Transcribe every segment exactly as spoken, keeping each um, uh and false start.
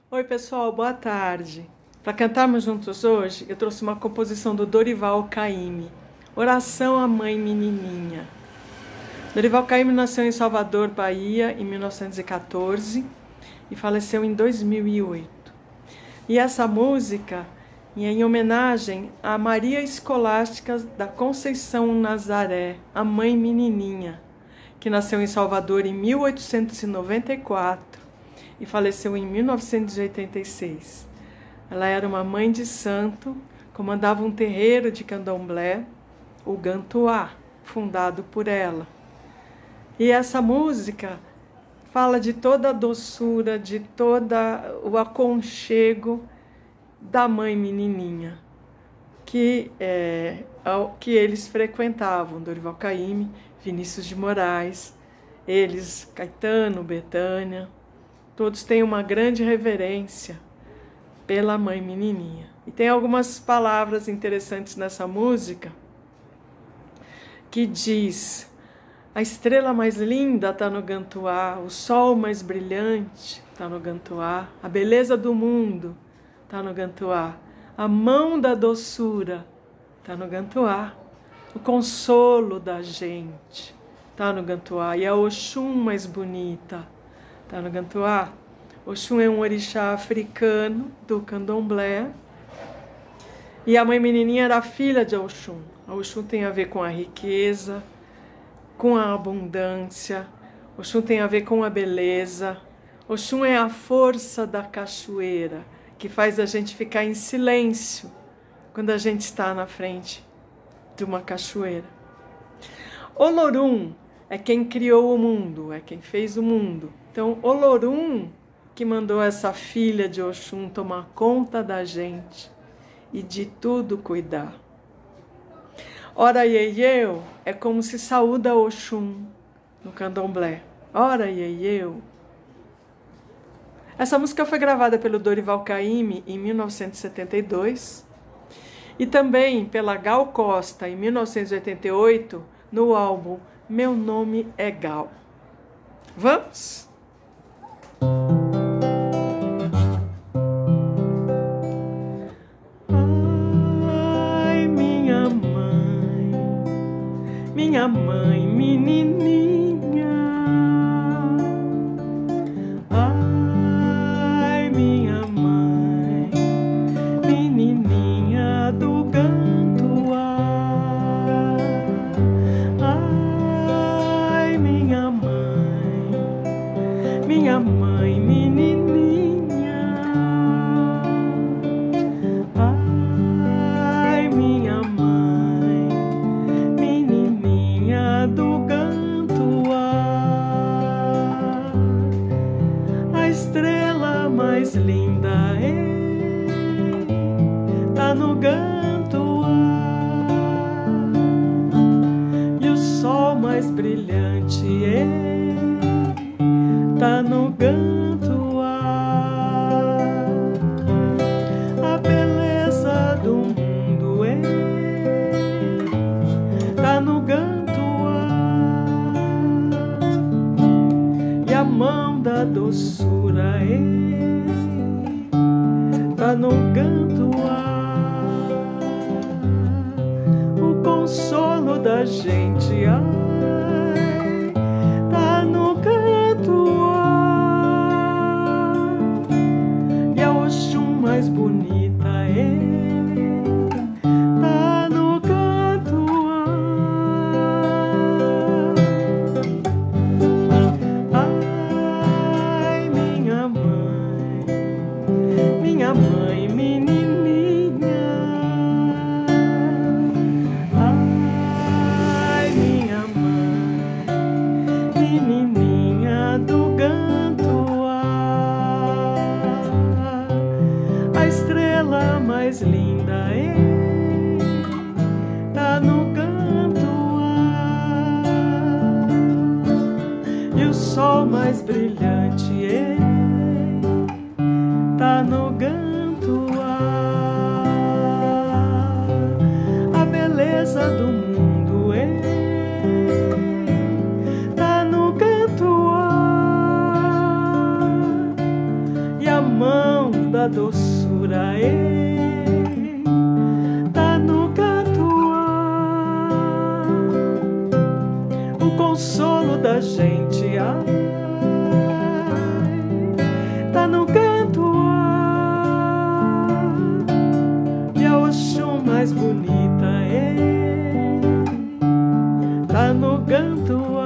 Oi pessoal, boa tarde. Para cantarmos juntos hoje, eu trouxe uma composição do Dorival Caymmi, Oração à Mãe Menininha. Dorival Caymmi nasceu em Salvador, Bahia, em mil novecentos e quatorze e faleceu em dois mil e oito. E essa música é em homenagem a Maria Escolástica da Conceição Nazaré, a Mãe Menininha, que nasceu em Salvador em mil oitocentos e noventa e quatro e faleceu em mil novecentos e oitenta e seis. Ela era uma mãe de santo, comandava um terreiro de candomblé, o Gantuá, fundado por ela. E essa música fala de toda a doçura, de todo o aconchego da mãe menininha, que, é, que eles frequentavam, Dorival Caymmi, Vinícius de Moraes, eles, Caetano, Bethânia, todos têm uma grande reverência pela mãe menininha. E tem algumas palavras interessantes nessa música que diz: a estrela mais linda está no Gantuá, o sol mais brilhante está no Gantuá, a beleza do mundo está no Gantuá, a mão da doçura está no Gantuá, o consolo da gente está no Gantuá, e a Oxum mais bonita está no Gantuá. Oxum é um orixá africano do candomblé, e a mãe menininha era filha de Oxum. A Oxum tem a ver com a riqueza, com a abundância. Oxum tem a ver com a beleza. Oxum é a força da cachoeira, que faz a gente ficar em silêncio quando a gente está na frente de uma cachoeira. Olorum é quem criou o mundo, é quem fez o mundo. Então, Olorum que mandou essa filha de Oxum tomar conta da gente e de tudo cuidar. Ora Ieieu é como se saúda Oxum no candomblé. Ora Ieieu. Essa música foi gravada pelo Dorival Caymmi em mil novecentos e setenta e dois e também pela Gal Costa em mil novecentos e oitenta e oito no álbum Meu Nome é Gal. Vamos? Ai, minha mãe, minha mãe menininha. Ai, minha mãe, menininha do Gantuá. Ai, minha mãe, minha mãe menininha. Ai, minha mãe, menininha do Gantuá. A estrela mais linda é, tá no Gantuá, e o sol mais brilhante é, tá no Gantuá. A beleza do mundo é, tá no Gantuá, e a mão da doçura é, tá no Gantuá, o consolo da gente, ai, tá no Gantuá, e a Oxum mais bonita é, tá no Gantuá. Ai, minha mãe, minha mãe menininha. Ai, minha mãe, menininha do Gantuá. A estrela mais linda é, tá no Gantuá, e o sol mais brilhante é, tá no Gantuá. A beleza do mundo é, tá no Gantuá, e a mão da doçura, ei, tá no catuar, o consolo da gente, ai, tá no catuar, e a Oxum mais bonita, ei, tá no cantuar.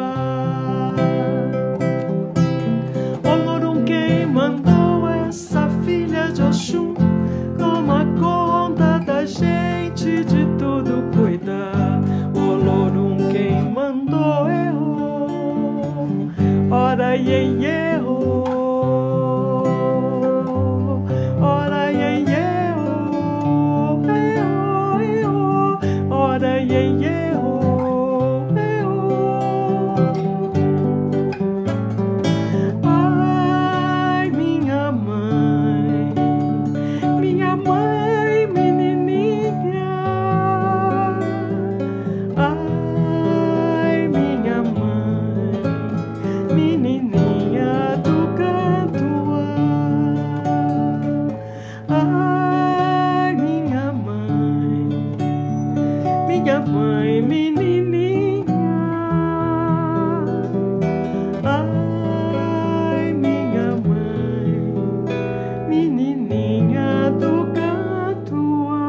Olorum quem mandou essa filha de Oxum, toma conta da gente, de tudo cuidar. Olorum quem mandou errou, ora iê errou, ora iê errou, errou, errou, ora iê errou, errou. Ai, minha mãe, minha mãe menininha, ai, minha mãe menininha do cantuar, ai, minha mãe, minha mãe menininha, ai, minha mãe menininha do cantuar,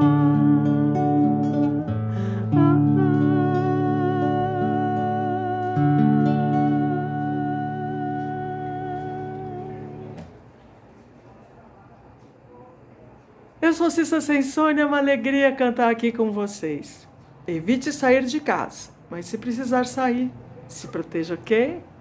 Eu sou Cissa Sem Sônia, é uma alegria cantar aqui com vocês. Evite sair de casa, mas se precisar sair, se proteja, ok?